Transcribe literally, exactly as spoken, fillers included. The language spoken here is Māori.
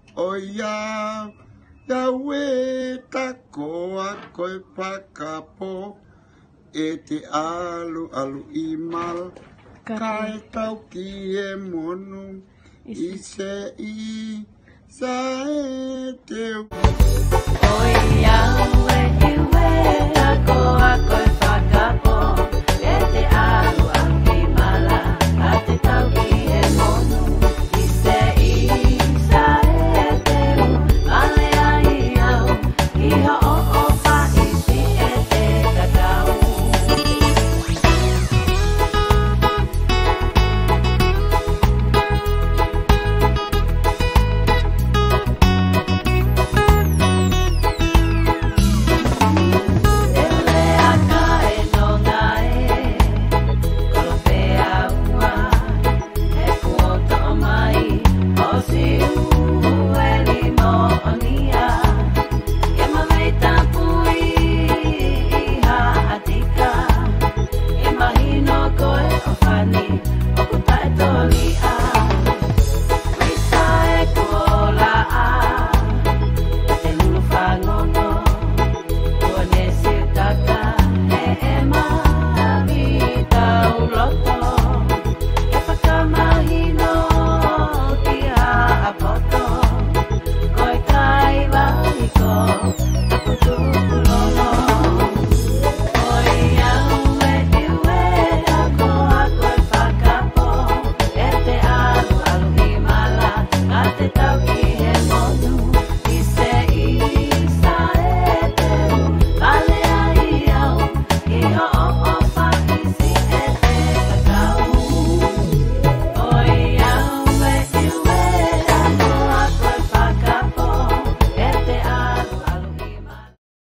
Oia, Yahweh takoa koe pakapo. E te alu alu imal. Kai tau ki e monu. I se i sa e te